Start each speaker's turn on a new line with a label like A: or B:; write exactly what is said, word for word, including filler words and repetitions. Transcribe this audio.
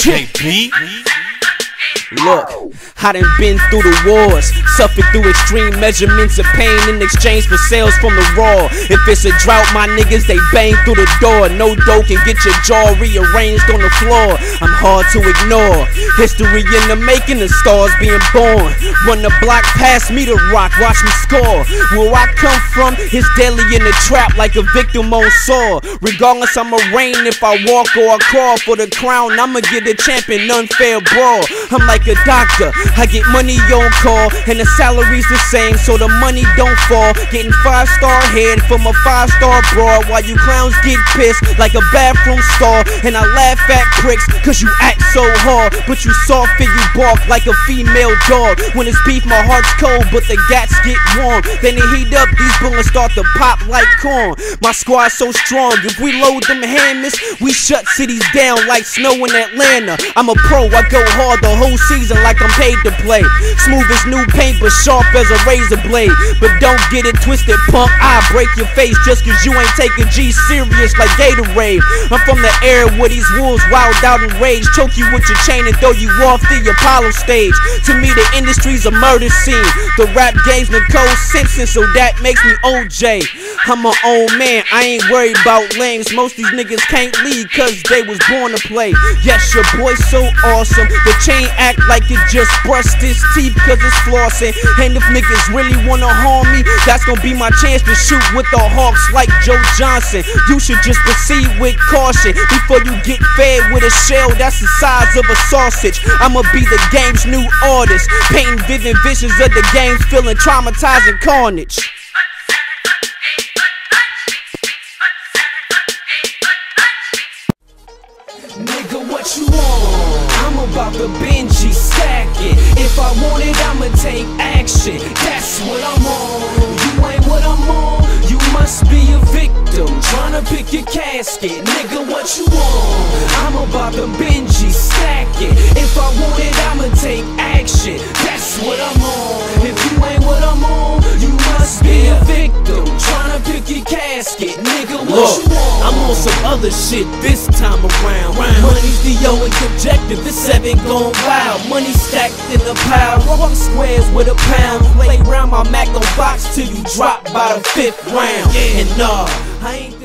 A: mixtape.
B: Look, I done been through the wars, suffered through extreme measurements of pain in exchange for sales from the raw. If it's a drought, my niggas, they bang through the door. No dough can get your jaw rearranged on the floor. I'm hard to ignore. History in the making, the stars being born. Run the block past me to rock, watch me score. Where I come from, it's deadly in the trap like a victim on Saw. Regardless, I'ma reign if I walk or I crawl. For the crown, I'ma get the champion, unfair brawl. I'm like a doctor, I get money on call, and the salary's the same, so the money don't fall. Getting five star head from a five star broad, while you clowns get pissed like a bathroom stall. And I laugh at pricks, cause you act so hard, but you soft and you bark like a female dog. When it's beef, my heart's cold, but the gats get warm. Then they heat up, these bullets start to pop like corn. My squad's so strong, if we load them hammers, we shut cities down like snow in Atlanta. I'm a pro, I go hard the whole season like I'm paid to play. Smooth as new paint but sharp as a razor blade. But don't get it twisted, punk, I'll break your face just cause you ain't taking G serious like Gatorade. I'm from the air where these wolves wild out in rage, choke you with your chain and throw you off the Apollo stage. To me the industry's a murder scene. The rap game's Nicole Simpson, so that makes me O J. I'm my own man, I ain't worried about lames. Most these niggas can't lead cause they was born to play. Yes, your boy's so awesome, the chain act like it just brushed his teeth cause it's flossing. And if niggas really wanna harm me, that's gonna be my chance to shoot with the Hawks like Joe Johnson. You should just proceed with caution before you get fed with a shell that's the size of a sausage. I'ma be the game's new artist, painting vivid visions of the game's feeling traumatizing carnage. Nigga, what you want? I'm about to Benji stack it. If I want it, I'ma take action. That's what I'm on. You ain't what I'm on. You must be a victim tryna pick your casket. Nigga, what you want? I'm about to Benji stack it. If I want it, I'ma take action. That's what I'm on. If you ain't what I'm on, you must be a victim tryna pick your casket. Nigga, what Look, you want? I'm on some other shit this time around. Money's the only objective, this seven gon' wild. Money stacked in a pile, rock squares with a pound. Play round my Mac on box till you drop by the fifth round. And nah, I ain't